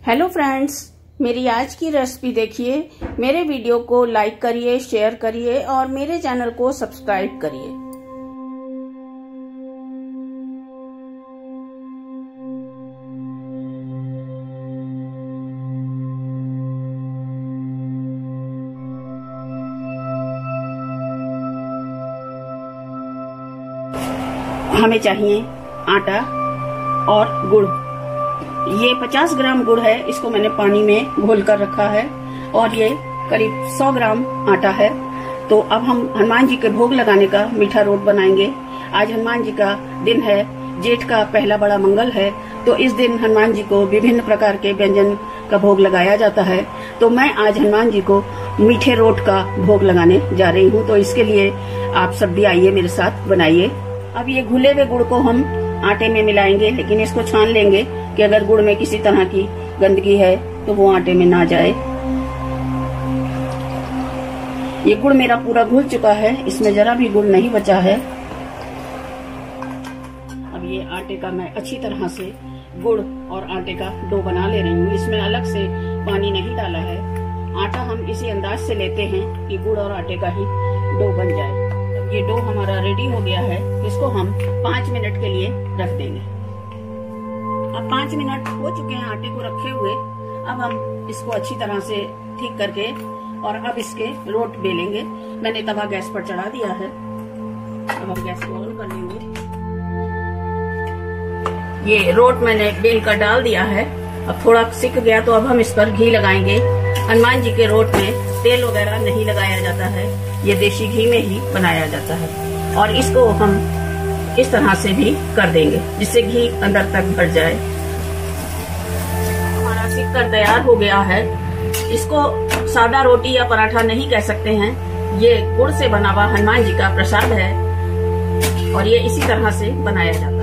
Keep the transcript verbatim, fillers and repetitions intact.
Hello friends, मेरी आज की रेसिपी देखिए। मेरे वीडियो को लाइक करिए, शेयर करिए और मेरे चैनल को सब्सक्राइब करिए। हमें चाहिए आटा और गुड़। ये पचास ग्राम गुड़ है, इसको मैंने पानी में घोल कर रखा है और ये करीब सौ ग्राम आटा है। तो अब हम हनुमान जी के भोग लगाने का मीठा रोट बनाएंगे। आज हनुमान जी का दिन है, जेठ का पहला बड़ा मंगल है, तो इस दिन हनुमान जी को विभिन्न प्रकार के व्यंजन का भोग लगाया जाता है। तो मैं आज हनुमान जी को मीठे रोट का भोग लगाने जा रही हूँ। तो इसके लिए आप सब भी आइए, मेरे साथ बनाइए। अब ये घुले हुए गुड़ को हम आटे में मिलाएंगे, लेकिन इसको छान लेंगे कि अगर गुड़ में किसी तरह की गंदगी है तो वो आटे में ना जाए। ये गुड़ मेरा पूरा घुल चुका है, इसमें जरा भी गुड़ नहीं बचा है। अब ये आटे का मैं अच्छी तरह से गुड़ और आटे का डो बना ले रही हूँ। इसमें अलग से पानी नहीं डाला है। आटा हम इसी अंदाज से लेते हैं कि गुड़ और आटे का ही डो बन जाए। ये डो हमारा रेडी हो गया है, इसको हम पाँच मिनट के लिए रख देंगे। अब पाँच मिनट हो चुके हैं आटे को रखे हुए। अब हम इसको अच्छी तरह से ठीक करके और अब इसके रोट बेलेंगे। मैंने तवा गैस पर चढ़ा दिया है। अब हम गैस को ऑन कर लेंगे। ये रोट मैंने बेल कर डाल दिया है। अब थोड़ा सिक गया तो अब हम इस पर घी लगाएंगे। हनुमान जी के रोट में तेल वगैरह नहीं लगाया जाता है, ये देसी घी में ही बनाया जाता है। और इसको हम इस तरह से भी कर देंगे जिससे घी अंदर तक भर जाए। हमारा सिक कर तैयार हो गया है। इसको सादा रोटी या पराठा नहीं कह सकते हैं, ये गुड़ से बना हुआ हनुमान जी का प्रसाद है और ये इसी तरह से बनाया जाता है।